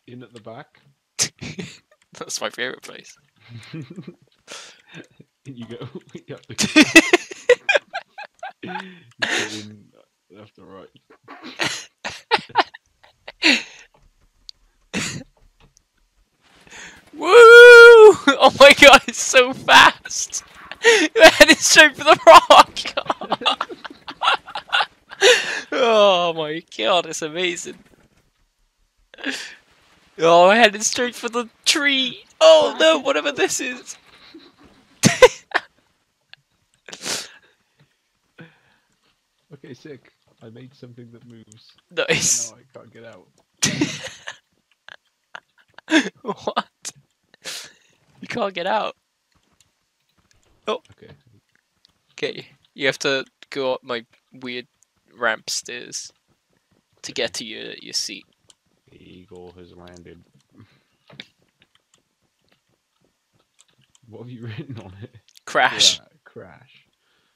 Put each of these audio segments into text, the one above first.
In at the back. That's my favourite place. In you go. You have to go. You go in left or right. Woo! Oh my god, it's so fast! You're heading straight for the rock! Oh my god, it's amazing. Oh, I'm heading straight for the tree! Oh no, whatever this is! Okay, sick. I made something that moves. Nice. Now I can't get out. What? You can't get out. Okay. Okay, you have to go up my weird ramp stairs to get to your seat. The eagle has landed. What have you written on it? Crash. Crash.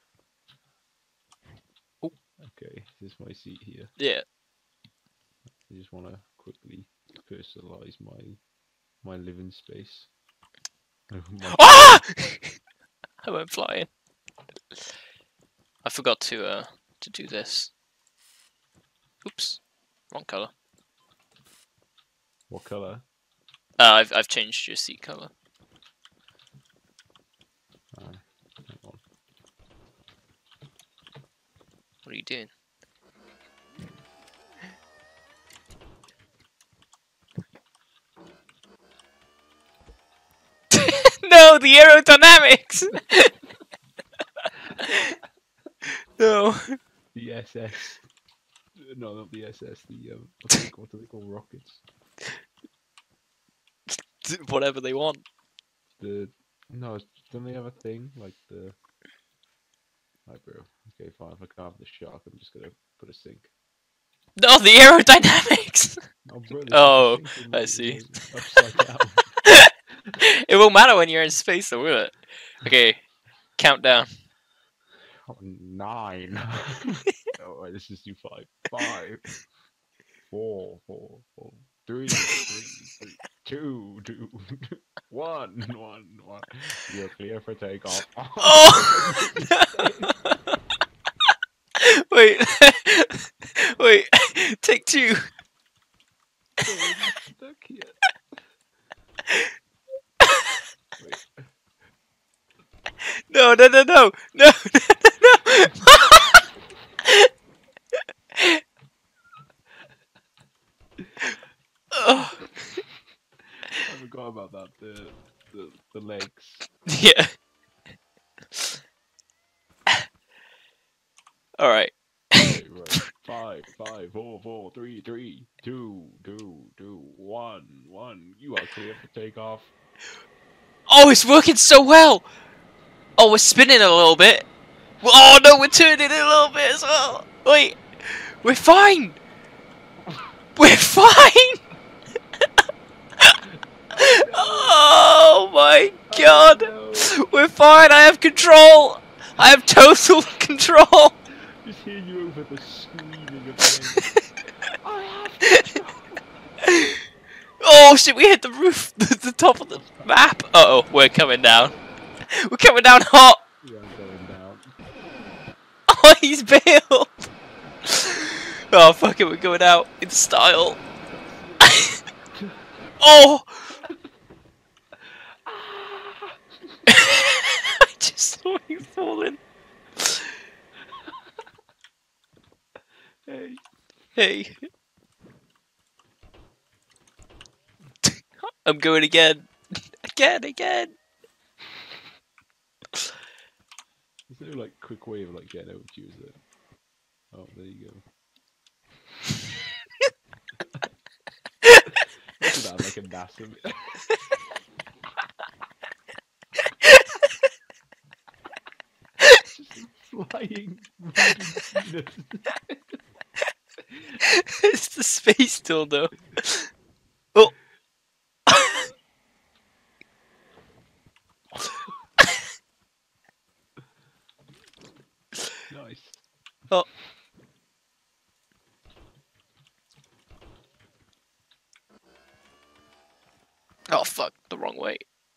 Oh. Okay, this is my seat here. Yeah. I just want to quickly personalize my living space. Ah! I went flying. I forgot to do this. Oops, wrong color. What color? I've changed your seat color. Hang on. What are you doing? No, the aerodynamics. No. The SS. No, not the SS. The what do they call rockets? Whatever they want. Don't they have a thing like the? Right, bro. Okay, fine. If I can't have the shark, I'm just gonna put a sink. No, the aerodynamics. Oh, bro, Oh, I see. Upside down. It won't matter when you're in space, though, will it? Okay, countdown. Oh, 9. Oh, wait, let's just do 5. 5, 4, 4, 4, 3, 3, 2, 2, 1, 1, 1. You're clear for takeoff. Oh! Wait, wait, take 2. Stuck here. Wait. No, no, no, no, no, no, no. Oh. I forgot about that. The legs. Yeah. All right. Okay, right. 5, 5, 4, 4, 3, 3, 2, 2, 2, 1, 1. You are clear for takeoff. Oh, it's working so well. Oh, we're spinning a little bit. Oh no, we're turning it a little bit as well. Wait, we're fine. We're fine. Oh my god. Oh, no. We're fine. I have control. I have total control. Just hear you over the screaming of the I have control. Oh shit, we hit the roof, the top of the map. Uh oh, we're coming down. We're coming down hot. Yeah, I'm going down. Oh, he's bailed. Oh fuck it, we're going out in style. Oh! I just saw you falling. Hey. Hey. I'm going again. Again. There's no like quick way of like getting out to you, is there? Oh, there you go. Look at that, like a NASA. Just flying wooden penis. It's the space dildo. Oh. Nice. Oh. Oh fuck, the wrong way.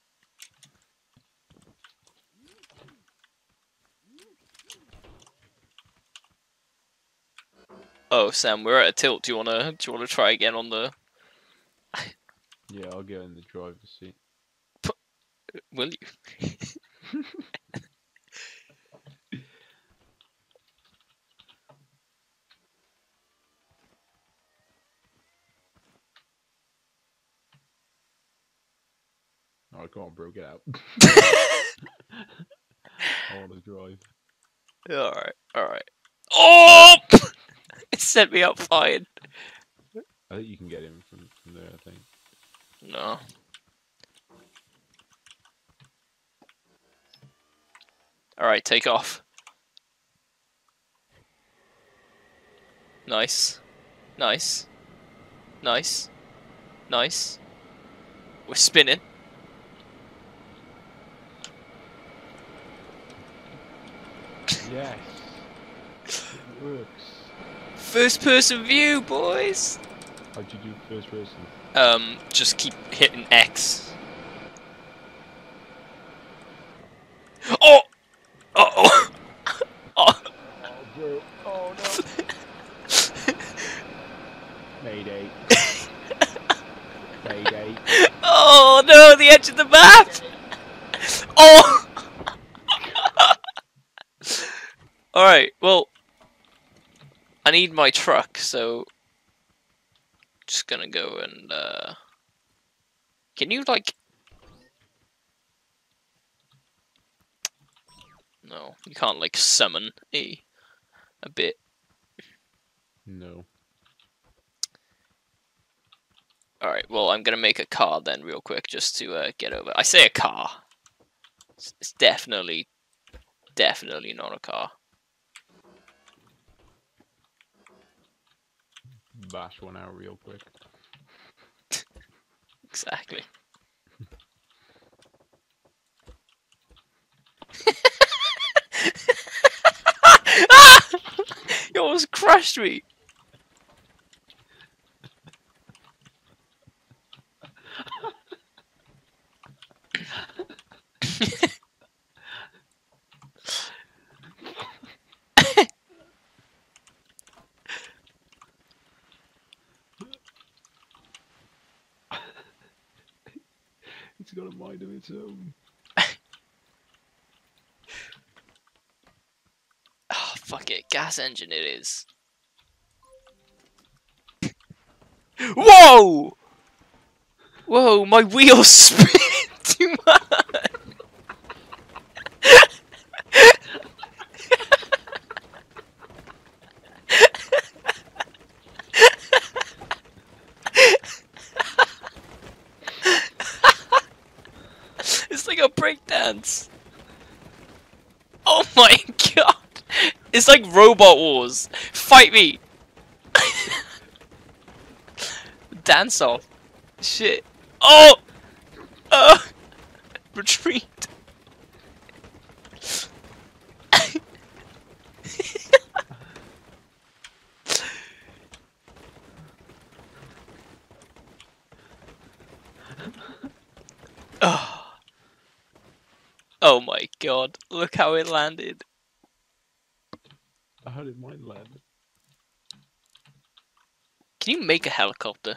Oh Sam, we're at a tilt. Do you wanna try again on the? Yeah, I'll get in the driver's seat. Will you? Alright, come on, bro, get out. I want to drive. Alright, alright. Oh! It set me up fine. I think you can get in from there, I think. No. Alright, take off. Nice. Nice. Nice. Nice. We're spinning. Yes! It works. First person view, boys! How'd you do first person? Just keep hitting X. Oh! Uh-oh! Oh! Oh, bro. Oh, no. Mayday. Mayday. Oh no, the edge of the map! Oh! Alright, well, I need my truck, so just gonna go and can you like no, you can't like summon a bit. No. Alright, well I'm gonna make a car then real quick just to get over. I say a car. It's definitely not a car. Bash one out real quick. Exactly. Ah! You almost crushed me. It's got a mind of its own. Oh, fuck it. Gas engine it is. Whoa! Whoa, my wheels spin too much. It's like a breakdance. Oh my god. It's like Robot Wars. Fight me. Dance off. Shit. Oh! Retreat. Oh. Oh my god. Look how it landed. How did mine land? Can you make a helicopter?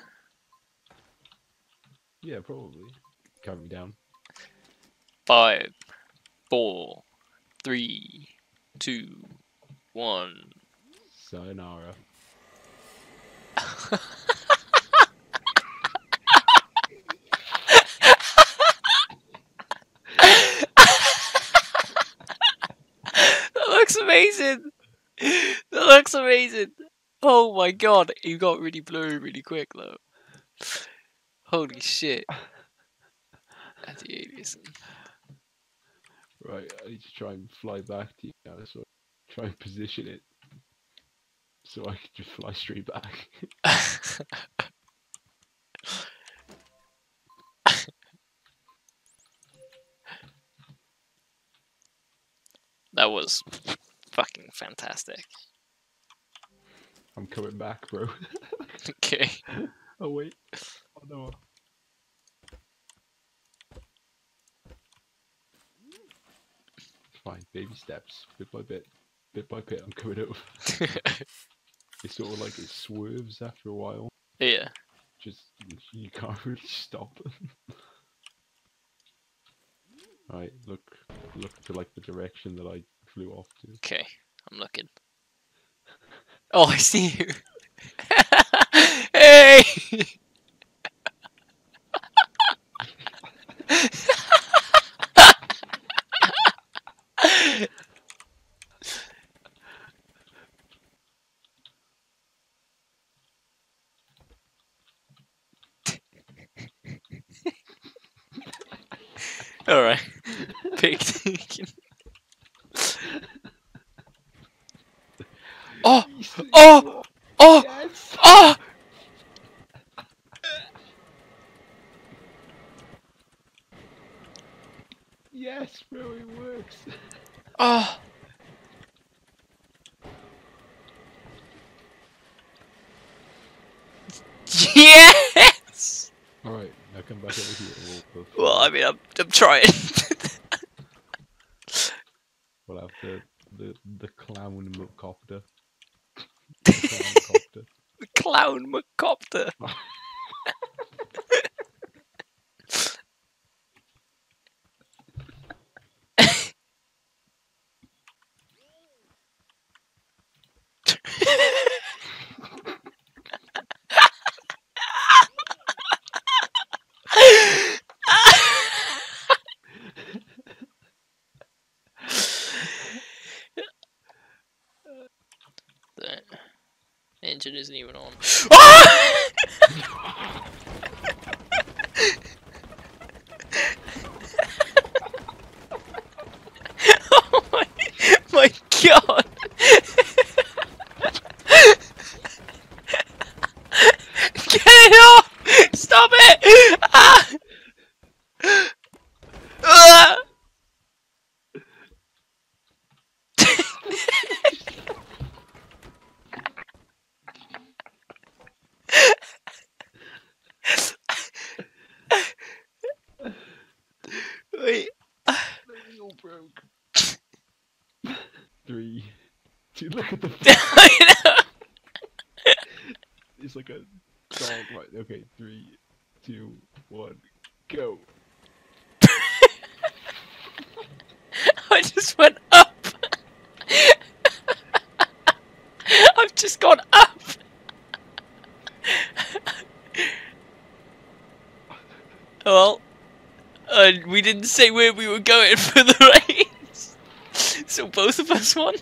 Yeah, probably. Count me down. 5, 4, 3, 2, 1. Sayonara. That looks amazing. That looks amazing. Oh my god, you got really blurry really quick though. Holy shit. Anti-aliasing. Right, I need to try and fly back to you now, so try and position it so I can just fly straight back. That was fucking fantastic. I'm coming back, bro. Okay. Oh wait. Oh no. baby steps, bit by bit, I'm coming over. It's sort of like it swerves after a while. Yeah. Just you can't really stop. Right, look to like the direction that I flew off to. Okay, I'm looking. Oh, I see you. Hey! Alright. Pick taken. Oh! Oh! Oh! Yes! Oh! Yes, bro, it works. Oh! Yes! Alright, now come back over here. Well, I mean, I'm trying. We'll have the clown copter. Clown copter. The clown McCopter. The engine isn't even on. Oh my god! Get it off! Stop it! Ah! Ah! Wait. They all broke. 3, 2. Look at the. I know. It's like a song, right? Okay, 3, 2, 1, go. I just went up. I've just gone up. Well, we didn't say where we were going for the race, so both of us won.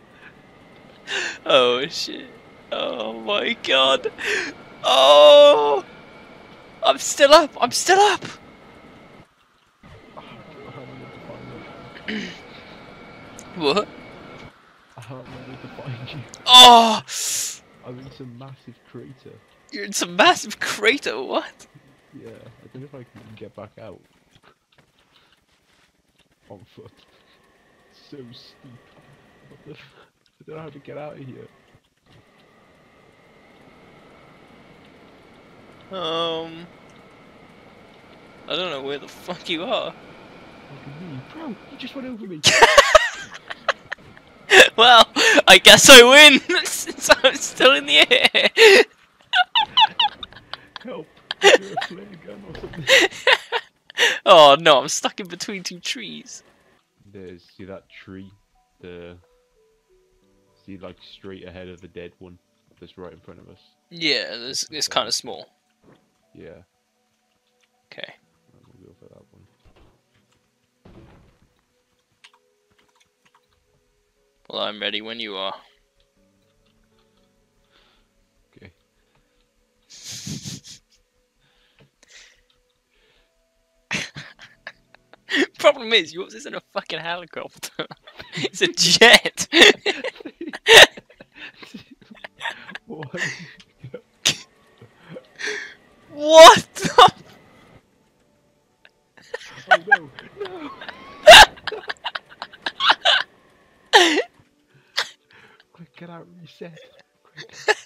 Oh shit! Oh my god! Oh! I'm still up! I'm still up! What? I can't remember to find you. Oh! I'm in some massive crater. You're in some massive crater, what? Yeah, I don't know if I can get back out. On foot. It's so steep. What the I don't know how to get out of here. I don't know where the fuck you are. Look at me. Bro, you just went over me. Well, I guess I win since I'm still in the air. Help. Is there a flare gun or something? Oh no, I'm stuck in between two trees. See that tree? See like straight ahead of the dead one that's right in front of us? Yeah, it's kind of small. Yeah. Okay. We'll go for that one. Well, I'm ready when you are. Okay. Problem is, yours isn't a fucking helicopter. It's a jet. 1, go. What the? Oh no! No! Quick, get out, reset. Quick.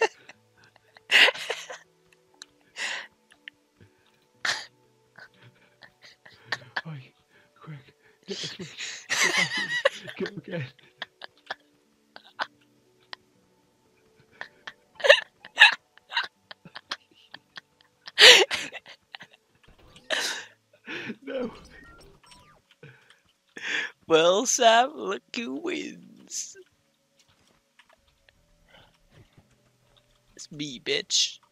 Oi, quick, hit the switch. Get back in. Go again. No. Well, Sam, look who wins. It's me, bitch.